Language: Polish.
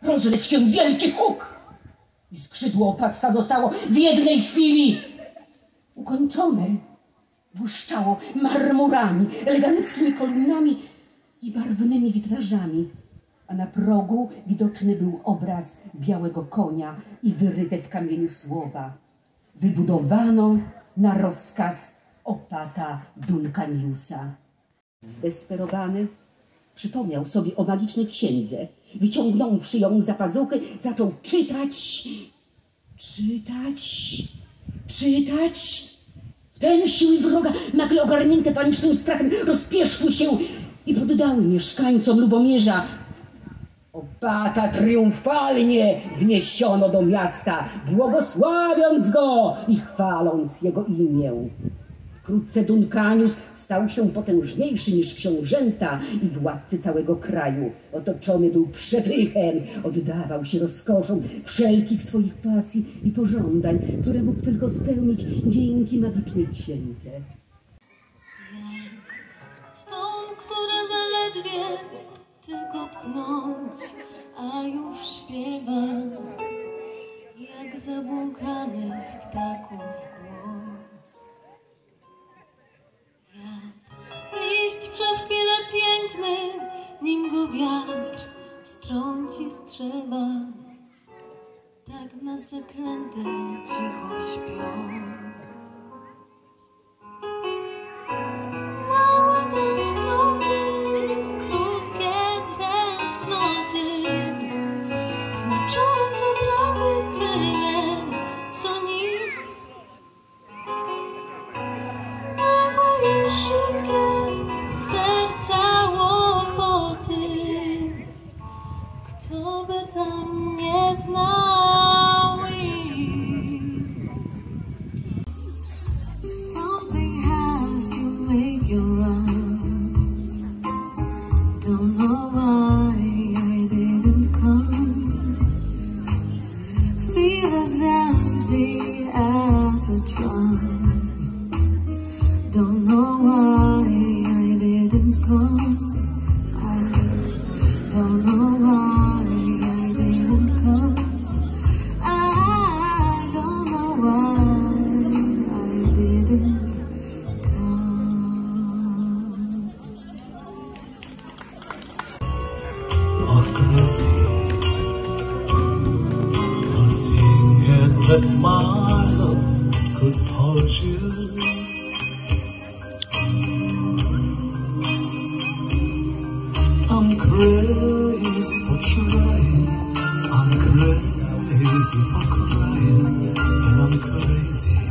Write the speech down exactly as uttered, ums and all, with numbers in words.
Rozległ się wielki huk i skrzydło opactwa zostało w jednej chwili ukończone. Błyszczało marmurami, eleganckimi kolumnami i barwnymi witrażami, a na progu widoczny był obraz białego konia i wyryte w kamieniu słowa. Wybudowano na rozkaz opata Duncaniusa. Zdesperowany przypomniał sobie o magicznej księdze. Wyciągnąwszy ją z pazuchy, zaczął czytać, czytać, czytać. Wtem siły wroga, nagle ogarnięte panicznym strachem, rozpieszły się i poddały mieszkańcom Lubomierza. Opata triumfalnie wniesiono do miasta, błogosławiąc go i chwaląc jego imię. Wkrótce Duncanius stał się potężniejszy niż książęta i władcy całego kraju. Otoczony był przepychem, oddawał się rozkoszom wszelkich swoich pasji i pożądań, które mógł tylko spełnić dzięki magicznej księdze. Jak dzwon, który zaledwie tylko tknąć, a już śpiewa, jak zabłąkanych ptaków głos. Jak liść przez chwilę piękny, nim go wiatr strąci z drzewa, tak nas zaklęte cicho śpią. Małe tęsknoty, krótkie tęsknoty, znaczące prawie tyle, co nic. Małe i szybkie serca łopoty, kto by tam nie znał ich. Something has to make you run. Don't know why I didn't come. Feel as empty as a drum. Don't know why I didn't come. I don't know why I didn't come. I don't know why I didn't come. Oh, crazy for thinking that my love could hold you. I'm crazy for trying, I'm crazy for crying, and I'm crazy